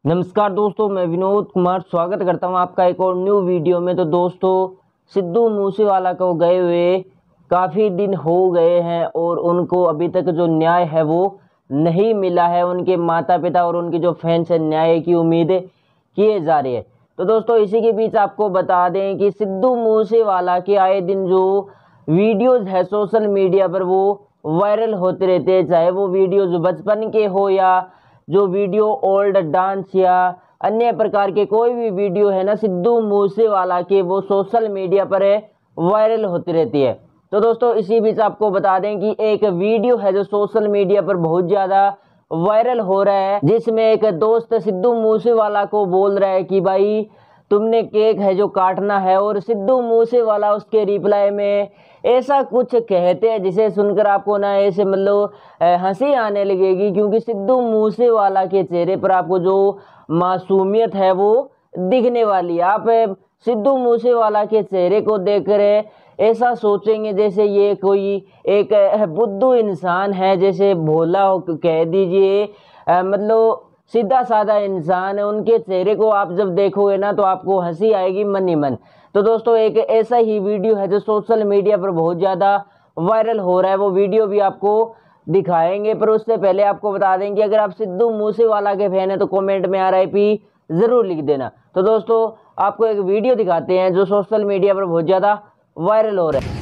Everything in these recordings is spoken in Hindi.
नमस्कार दोस्तों, मैं विनोद कुमार स्वागत करता हूं आपका एक और न्यू वीडियो में। तो दोस्तों, सिद्धू मूसेवाला को गए हुए काफ़ी दिन हो गए हैं और उनको अभी तक जो न्याय है वो नहीं मिला है। उनके माता पिता और उनके जो फैंस हैं न्याय की उम्मीद किए जा रहे हैं। तो दोस्तों, इसी के बीच आपको बता दें कि सिद्धू मूसेवाला के आए दिन जो वीडियोज़ है सोशल मीडिया पर वो वायरल होते रहते हैं, चाहे वो वीडियोज़ बचपन के हो या जो वीडियो ओल्ड डांस या अन्य प्रकार के कोई भी वीडियो है ना सिद्धू मूसेवाला के, वो सोशल मीडिया पर वायरल होती रहती है। तो दोस्तों, इसी बीच आपको बता दें कि एक वीडियो है जो सोशल मीडिया पर बहुत ज़्यादा वायरल हो रहा है, जिसमें एक दोस्त सिद्धू मूसेवाला को बोल रहा है कि भाई तुमने केक है जो काटना है, और सिद्धू मूसेवाला उसके रिप्लाई में ऐसा कुछ कहते हैं जिसे सुनकर आपको ना ऐसे मतलब हंसी आने लगेगी, क्योंकि सिद्धू मूसेवाला के चेहरे पर आपको जो मासूमियत है वो दिखने वाली है। आप सिद्धू मूसेवाला के चेहरे को देखकर ऐसा सोचेंगे जैसे ये कोई एक बुद्धू इंसान है, जैसे भोला हो कह दीजिए, मतलब सीधा साधा इंसान है। उनके चेहरे को आप जब देखोगे ना तो आपको हंसी आएगी मन ही मन। तो दोस्तों, एक ऐसा ही वीडियो है जो सोशल मीडिया पर बहुत ज़्यादा वायरल हो रहा है, वो वीडियो भी आपको दिखाएंगे। पर उससे पहले आपको बता दें कि अगर आप सिद्धू मूसेवाला के फैन हैं तो कमेंट में RIP ज़रूर लिख देना। तो दोस्तों, आपको एक वीडियो दिखाते हैं जो सोशल मीडिया पर बहुत ज़्यादा वायरल हो रहा है।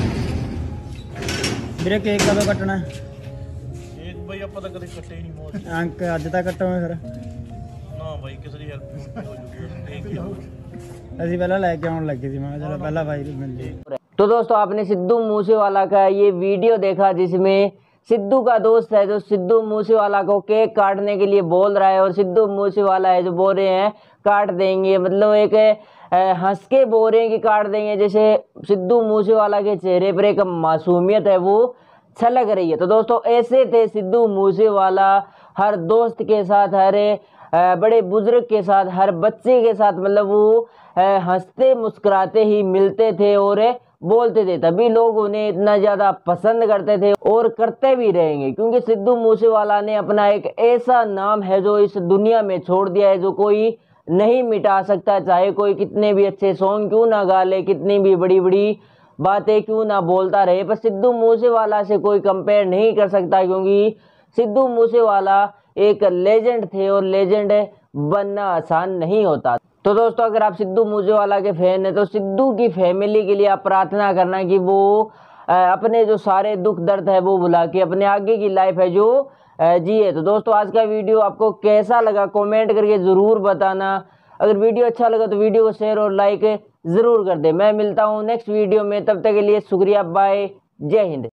ਵੀਰੇ ਕੇਕ ਕਦੋਂ ਕੱਟਣਾ ਹੈ? ਇੱਕ ਬਈ ਆਪਾਂ ਤਾਂ ਕਦੇ ਕੱਟੇ ਹੀ ਨਹੀਂ ਮੋਚ ਅੰਕ ਅੱਜ ਤਾਂ ਕੱਟੋਗੇ ਫਿਰ? ਨਾ ਬਾਈ ਕਿਸੇ ਦੀ ਹੈਲਪ ਹੋ ਜੂਗੀ ਠੀਕ ਹੈ। ਅਸੀਂ ਪਹਿਲਾਂ ਲੈ ਕੇ ਆਉਣ ਲੱਗੇ ਸੀ, ਮੈਂ ਕਿਹਾ ਚਲੋ ਪਹਿਲਾਂ ਭਾਈ ਨੂੰ ਮਿਲ ਜੇ। तो दोस्तों, आपने सिद्धू मूसेवाला का ये वीडियो देखा जिसमें सिद्धू का दोस्त है जो सिद्धू मूसेवाला को केक काटने के लिए बोल रहा है, और सिद्धू मूसेवाला है जो बोल रहे हैं काट देंगे, मतलब एक हंस के बोल रहे हैं कि काट देंगे। जैसे सिद्धू मूसेवाला के चेहरे पर एक मासूमियत है वो छलक रही है। तो दोस्तों, ऐसे थे सिद्धू मूसेवाला, हर दोस्त के साथ, हर बड़े बुजुर्ग के साथ, हर बच्चे के साथ, मतलब वो हंसते मुस्कुराते ही मिलते थे और बोलते थे, तभी लोग उन्हें इतना ज़्यादा पसंद करते थे और करते भी रहेंगे, क्योंकि सिद्धू मूसेवाला ने अपना एक ऐसा नाम है जो इस दुनिया में छोड़ दिया है, जो कोई नहीं मिटा सकता। चाहे कोई कितने भी अच्छे सॉन्ग क्यों ना गा ले, कितनी भी बड़ी बड़ी बातें क्यों ना बोलता रहे, पर सिद्धू मूसेवाला से कोई कंपेयर नहीं कर सकता, क्योंकि सिद्धू मूसेवाला एक लेजेंड थे और लेजेंड बनना आसान नहीं होता। तो दोस्तों, अगर आप सिद्धू मूसेवाला के फैन हैं तो सिद्धू की फैमिली के लिए आप प्रार्थना करना कि वो अपने जो सारे दुख दर्द है वो भुला के अपने आगे की लाइफ है जो जिए। तो दोस्तों, आज का वीडियो आपको कैसा लगा कमेंट करके ज़रूर बताना। अगर वीडियो अच्छा लगा तो वीडियो को शेयर और लाइक ज़रूर कर दे। मैं मिलता हूँ नेक्स्ट वीडियो में, तब तक के लिए शुक्रिया, बाय, जय हिंद।